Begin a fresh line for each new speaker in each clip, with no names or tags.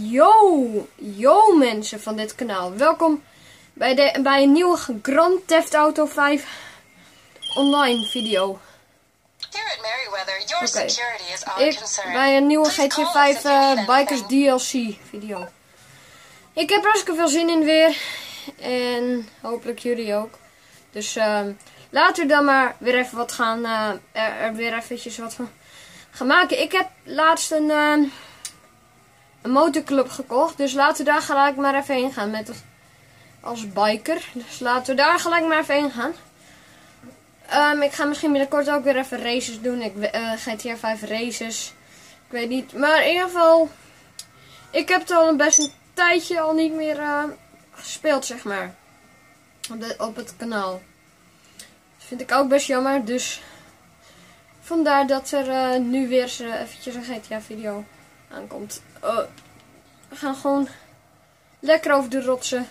Yo mensen van dit kanaal. Welkom bij een nieuwe Grand Theft Auto 5 online video. Bij een nieuwe GTA 5 Bikers DLC video. Ik heb hartstikke veel zin in weer. En hopelijk jullie ook. Dus laten we dan maar weer even wat gaan, weer eventjes wat van gaan maken. Ik heb laatst een motorclub gekocht. Dus laten we daar gelijk maar even heen gaan als biker. Dus laten we daar gelijk maar even heen gaan. Ik ga misschien binnenkort ook weer even races doen. GTA 5 races. Ik weet niet. Maar in ieder geval. Ik heb het al best een tijdje al niet meer gespeeld, zeg maar. Op het kanaal. Dat vind ik ook best jammer. Dus vandaar dat er nu weer eventjes een GTA video aankomt. We gaan gewoon lekker over de rotsen.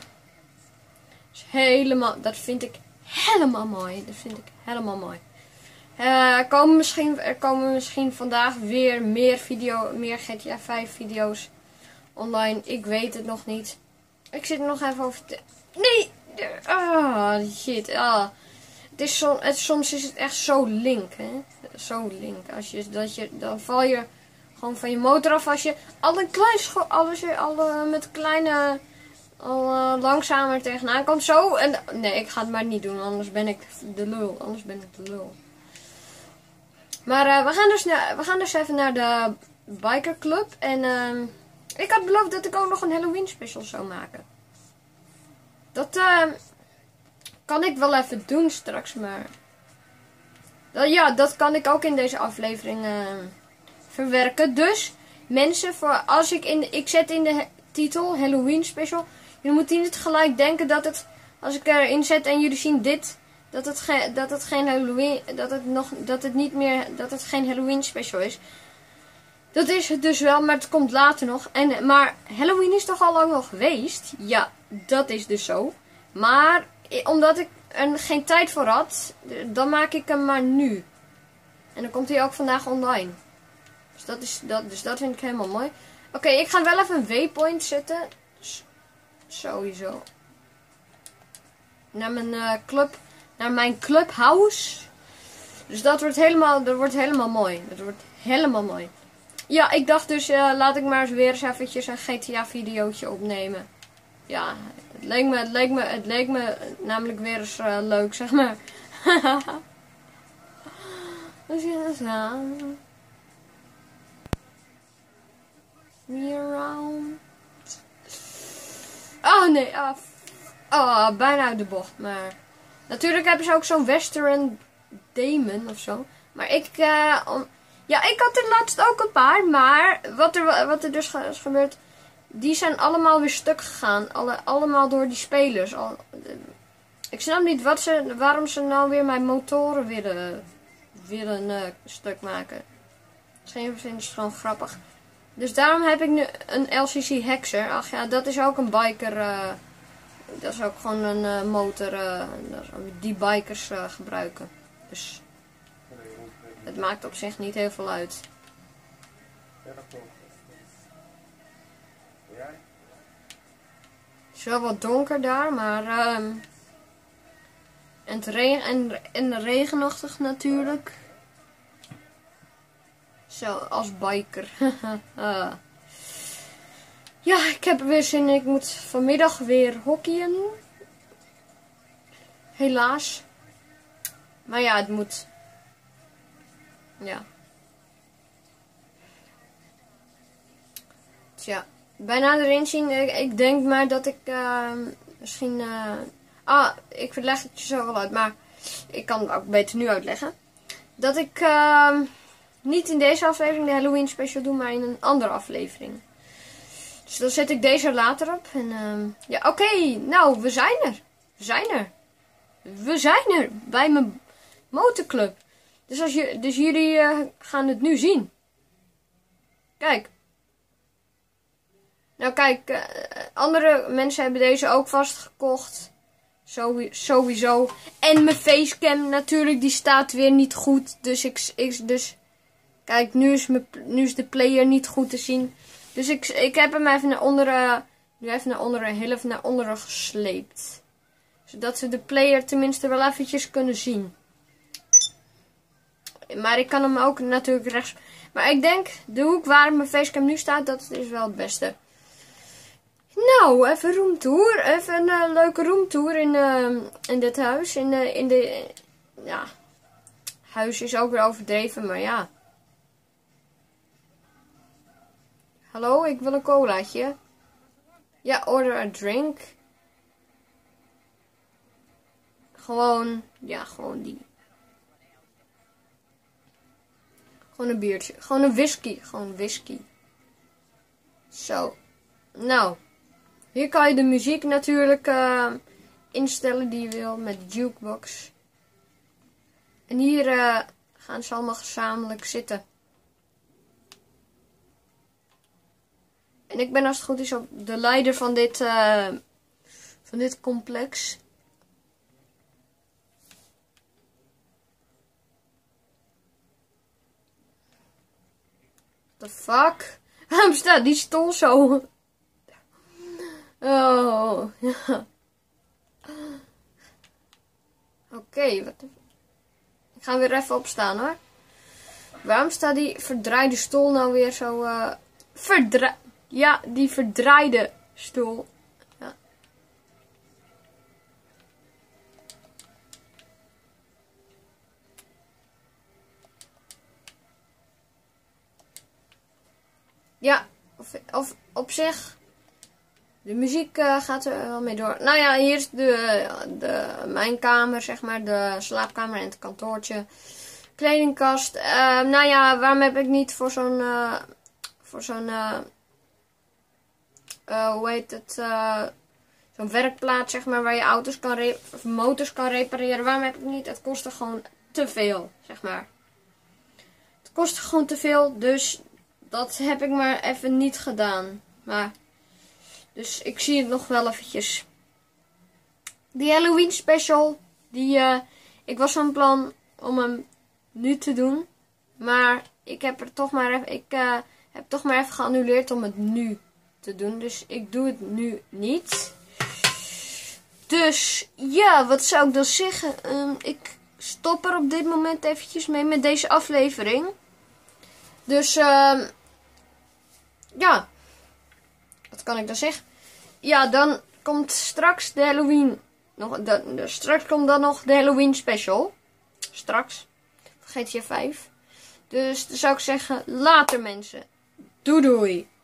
Dat vind ik helemaal mooi. Dat vind ik helemaal mooi. Er komen misschien vandaag weer meer GTA 5 video's online. Ik weet het nog niet. Ik zit er nog even over te... Nee! Shit. Soms is het echt zo link, hè. Zo link. Dan val je gewoon van je motor af als je al langzamer tegenaan komt. Zo. En, nee, ik ga het maar niet doen. Anders ben ik de lul. Maar we gaan dus even naar de Biker Club. En ik had beloofd dat ik ook nog een Halloween special zou maken. Dat kan ik wel even doen straks. Maar dat kan ik ook in deze aflevering verwerken. Dus mensen, ik zet in de titel Halloween special. Jullie moeten niet gelijk denken dat het, als ik erin zet en jullie zien dit, dat het geen Halloween, dat het geen Halloween special is. Dat is het dus wel, maar het komt later nog. Maar Halloween is toch al lang nog geweest? Ja, dat is dus zo. Maar omdat ik er geen tijd voor had, dan maak ik hem maar nu. En dan komt hij ook vandaag online. Dus dat vind ik helemaal mooi. Oké, ik ga wel even een waypoint zetten. Sowieso. Naar mijn clubhouse. Dus dat wordt helemaal mooi. Dat wordt helemaal mooi. Ja, ik dacht dus, laat ik maar weer eens eventjes een GTA videootje opnemen. Ja, het leek me namelijk weer eens leuk, zeg maar. Dus ja, zo. Me around. Oh nee, bijna uit de bocht. Maar natuurlijk hebben ze ook zo'n Western Demon of zo. Maar ik had er laatst ook een paar. Maar wat er dus is gebeurd, die zijn allemaal weer stuk gegaan. Allemaal door die spelers. Ik snap niet waarom ze nou weer mijn motoren willen stuk maken. Misschien vind ik het gewoon grappig. Dus daarom heb ik nu een LCC Hexer. Ach ja, dat is ook een biker. Dat is ook gewoon een motor die bikers gebruiken. Dus het maakt op zich niet heel veel uit. Het is wel wat donker daar, maar en regenachtig natuurlijk. Zo, als biker. Ja, ik heb er weer zin in. Ik moet vanmiddag weer hockeyen. Helaas. Maar ja, het moet. Ja. Tja, bijna erin zien. Ik denk maar dat ik misschien... ik leg het je zo wel uit. Maar ik kan het ook beter nu uitleggen. Dat ik... niet in deze aflevering de Halloween special doen, maar in een andere aflevering. Dus dan zet ik deze later op. En ja, oké. Nou, we zijn er. We zijn er. Bij mijn motorclub. Dus jullie gaan het nu zien. Kijk. Nou kijk, andere mensen hebben deze ook vastgekocht. Sowieso. En mijn facecam natuurlijk, die staat weer niet goed. Dus kijk, nu is de player niet goed te zien. Dus ik heb hem even naar onderen, nu even naar onderen, heel even naar onderen gesleept. Zodat ze de player tenminste wel eventjes kunnen zien. Maar ik kan hem ook natuurlijk rechts. Maar ik denk, de hoek waar mijn facecam nu staat, dat is wel het beste. Nou, even roomtour. Even een leuke roomtour in dit huis. Ja, huis is ook weer overdreven, maar ja. Hallo, ik wil een colaatje. Ja, order a drink. Gewoon, ja, gewoon die. Gewoon een biertje. Gewoon een whisky. Gewoon whisky. Zo. Nou. Hier kan je de muziek natuurlijk instellen die je wil. Met de jukebox. En hier gaan ze allemaal gezamenlijk zitten. En ik ben als het goed is ook de leider van dit complex. The fuck? Waarom staat die stoel zo? Oh, ja. Oké, wat. Ik ga weer even opstaan hoor. Waarom staat die verdraaide stoel nou weer zo... Ja, die verdraaide stoel. Ja. Ja, of op zich, de muziek gaat er wel mee door. Nou ja, hier is mijn kamer, zeg maar, de slaapkamer en het kantoortje. Kledingkast. Nou ja, waarom heb ik niet voor zo'n, hoe heet het, zo'n werkplaats, zeg maar, waar je auto's of motors kan repareren. Waarom heb ik niet? Het kostte gewoon te veel, zeg maar. Het kostte gewoon te veel, dus... Dat heb ik maar even niet gedaan. Maar, dus ik zie het nog wel eventjes. Die Halloween special. Ik was van plan om hem nu te doen. Maar ik heb er toch maar even, heb toch maar even geannuleerd om het nu te doen. Dus ik doe het nu niet. Dus, ja, wat zou ik dan zeggen? Ik stop er op dit moment eventjes mee met deze aflevering. Dus, ja. Wat kan ik dan zeggen? Ja, dan komt straks de Halloween. Straks komt dan nog de Halloween special. Straks. GTA 5. Dus dan zou ik zeggen, later mensen. Doei doei.